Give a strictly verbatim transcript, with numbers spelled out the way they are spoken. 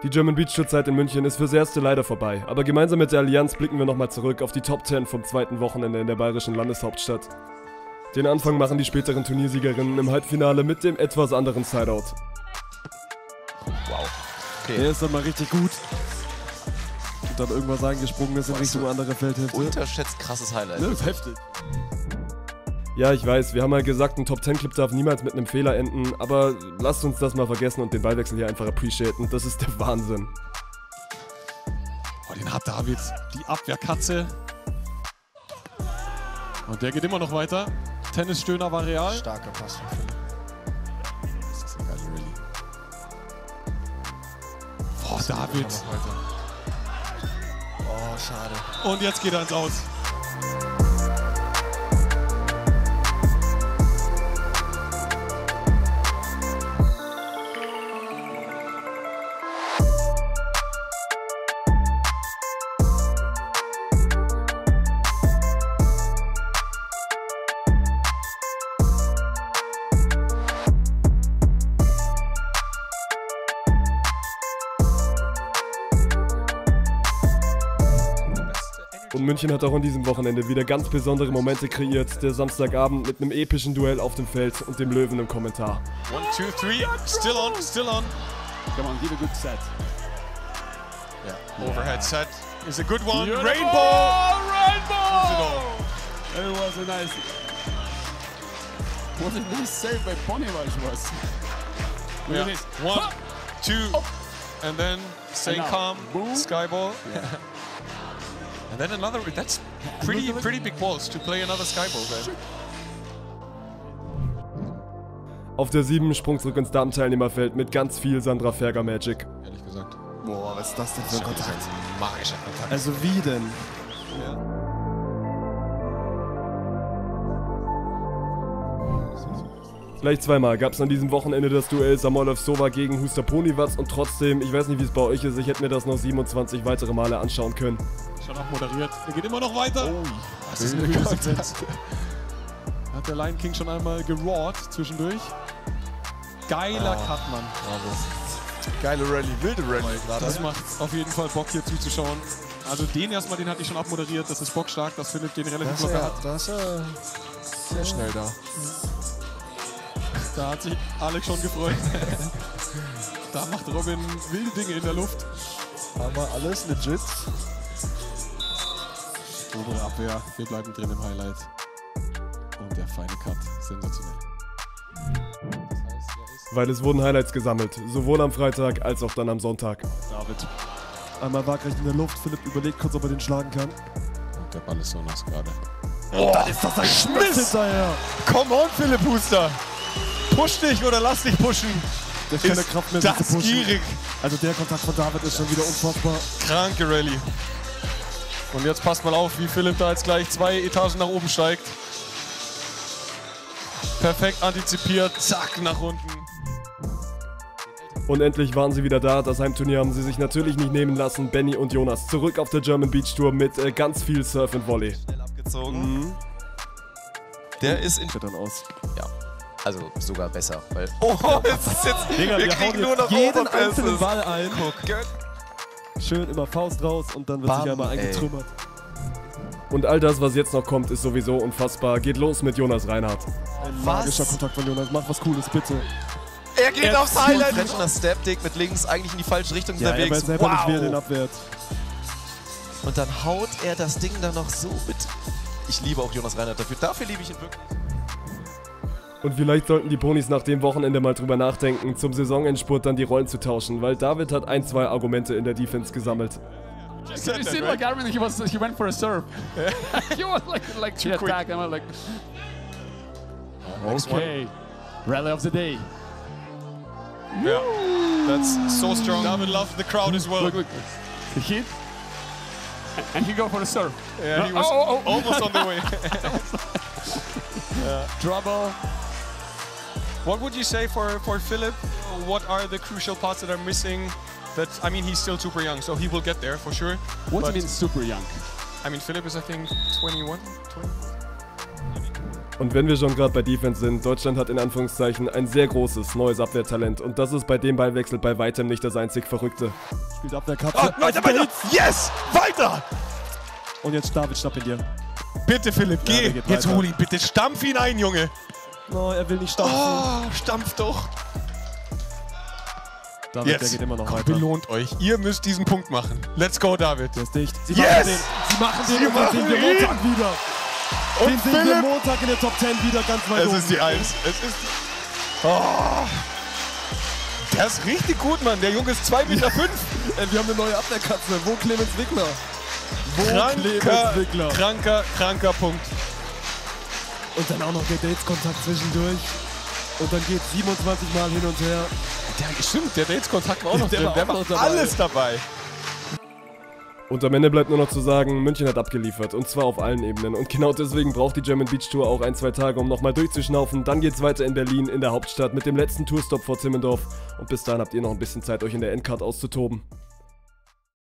Die German Beach Tour Zeit in München ist fürs Erste leider vorbei, aber gemeinsam mit der Allianz blicken wir nochmal zurück auf die Top zehn vom zweiten Wochenende in der bayerischen Landeshauptstadt. Den Anfang machen die späteren Turniersiegerinnen im Halbfinale mit dem etwas anderen Sideout. Wow. Okay. Der ist dann mal richtig gut. Und dann irgendwas eingesprungen ist in Richtung andere Feldhälfte. Unterschätzt krasses Highlight. Das ist heftig. Ja, ich weiß, wir haben mal gesagt, ein Top zehn Clip darf niemals mit einem Fehler enden, aber lasst uns das mal vergessen und den Ballwechsel hier einfach appreciaten. Das ist der Wahnsinn. Oh, den hat David, die Abwehrkatze. Und der geht immer noch weiter. Tennisstöhner war real. Starker Pass von Philipp. Das ist eine geile Rallye. Boah, David. Oh, schade. Und jetzt geht er ins Aus. Und München hat auch an diesem Wochenende wieder ganz besondere Momente kreiert. Der Samstagabend mit einem epischen Duell auf dem Feld und dem Löwen im Kommentar. One, two, three. Still on, still on. Come on, give a good set. Yeah. Overhead set is a good one. Beautiful. Rainbow! Rainbow! It was a nice... What a nice save by Ponyvash was. Look Yeah. at this. One, two, and then staying And now, calm. boom. Skyball. Yeah. And then another. That's pretty, pretty big balls to play another skyball then. Auf der sieben Sprung zurück ins Damenteilnehmerfeld mit ganz viel Sandra Ferger Magic. Ehrlich gesagt. Boah, was ist das denn für ein Kontakt? Magischer Kontakt. Also wie denn? Gleich zweimal gab es an diesem Wochenende das Duell Samoylov-Sova gegen Huster Ponyvatz und trotzdem, ich weiß nicht wie es bei euch ist, ich hätte mir das noch siebenundzwanzig weitere Male anschauen können. Schon abmoderiert. Er geht immer noch weiter. Oh, das ist eine Konsequenz. Hat der Lion King schon einmal geroared zwischendurch. Geiler Ah. Cut, Mann. Geile Rallye, wilde Rallye gerade. Das macht auf jeden Fall Bock hier zuzuschauen. Also den erstmal, den hatte ich schon abmoderiert. Das ist bockstark, dass Philipp den relativ Das ist locker ja, hat. das ist ja sehr schnell da. Da hat sich Alex schon gefreut. Da macht Robin wilde Dinge in der Luft. Aber alles legit. Obere Abwehr, wir bleiben drin im Highlight. Und der feine Cut, sensationell. Weil es wurden Highlights gesammelt, sowohl am Freitag als auch dann am Sonntag. David. Einmal waagrecht in der Luft. Philipp überlegt kurz, ob er den schlagen kann. Und der Ball ist so nass gerade. Oh, dann ist das ein Schmiss! Hinterher. Come on, Philipp Huster! Push dich oder lass dich pushen! Der hat keine Kraft mehr, sich Das zu pushen. gierig! Also der Kontakt von David ist schon wieder unfassbar. Kranke Rallye. Und jetzt passt mal auf, wie Philipp da jetzt gleich zwei Etagen nach oben steigt. Perfekt antizipiert, zack, nach unten. Und endlich waren sie wieder da. Das Heimturnier haben sie sich natürlich nicht nehmen lassen. Benny und Jonas zurück auf der German Beach Tour mit äh, ganz viel Surf und Volley. Schnell abgezogen. Mhm. Der ist in... Sieht dann aus. Ja, also sogar besser, weil... Oh, es ist jetzt... Digga, wir wir kriegen hauen nur jetzt noch jeden einzelnen Overpasses. Ball ein. Guck. Schön immer Faust raus und dann wird Bam, sich einmal ey. eingetrümmert. Und all das, was jetzt noch kommt, ist sowieso unfassbar. Geht los mit Jonas Reinhardt. Ein Was? magischer Kontakt von Jonas. Mach was Cooles, bitte. Er geht Er aufs zieht Highlight. French- Frenchner Step-Dick mit links, eigentlich in die falsche Richtung Ja, er unterwegs. weiß selber nicht, wer den Wow. abwehrt. Und dann haut er das Ding dann noch so mit. Ich liebe auch Jonas Reinhardt dafür. Dafür liebe ich ihn wirklich. Und vielleicht sollten die Ponys nach dem Wochenende mal drüber nachdenken, zum Saisonendspurt dann die Rollen zu tauschen, weil David hat ein, zwei Argumente in der Defense gesammelt. It seemed like Armin, he was he went for a serve. He was like like to attack, and I'm like, okay, rally of the day. Yeah, that's so strong. David loved the crowd as well. Look, look, the hit, and he go for the serve. Yeah, he was Oh, oh, oh. almost on the way. Trouble. What would you say for, for Philipp? What are the crucial parts that are missing? That I mean, he's still super young, so he will get there for sure. What do But, you mean super young? I mean, Philipp is I think twenty-one. twenty? Und wenn wir schon gerade bei Defense sind, Deutschland hat in Anführungszeichen ein sehr großes, neues Abwehrtalent. Und das ist bei dem Ballwechsel bei weitem nicht das einzig Verrückte. Spielt Abwehrkapsel. Ah, weiter, weiter! Yes! Weiter! Und jetzt David, schnapp ihn dir. Bitte, Philipp, Ja, geh. der geht Jetzt weiter. hol ihn, bitte. Stampf ihn ein, Junge. No, er will nicht stampfen. Oh, stampf doch. David, der Jetzt. geht immer noch Komm, weiter. belohnt euch. Ihr müsst diesen Punkt machen. Let's go, David. Der ist dicht. Sie Yes! machen den. Sie machen den Sie und dann sehen wir machen ihn! Montag wieder. Und Den sehen wir Philipp. Montag in der Top zehn wieder ganz weit Es oben. ist die Eins. Es ist die... Oh. Der ist richtig gut, Mann. Der Junge ist zwei Meter fünf. Ey, wir haben eine neue Abwehrkatze. Wo Clemens Wickler? Wo Kranker, Clemens Wickler? kranker, kranker Punkt. Und dann auch noch der Dates-Kontakt zwischendurch. Und dann geht siebenundzwanzig Mal hin und her. Der, stimmt, der Dates-Kontakt war auch noch Der drin. war Der auch war noch dabei. alles dabei. Und am Ende bleibt nur noch zu sagen, München hat abgeliefert. Und zwar auf allen Ebenen. Und genau deswegen braucht die German Beach Tour auch ein, zwei Tage, um nochmal durchzuschnaufen. Dann geht's weiter in Berlin, in der Hauptstadt, mit dem letzten Tourstop vor Timmendorf. Und bis dahin habt ihr noch ein bisschen Zeit, euch in der Endcard auszutoben.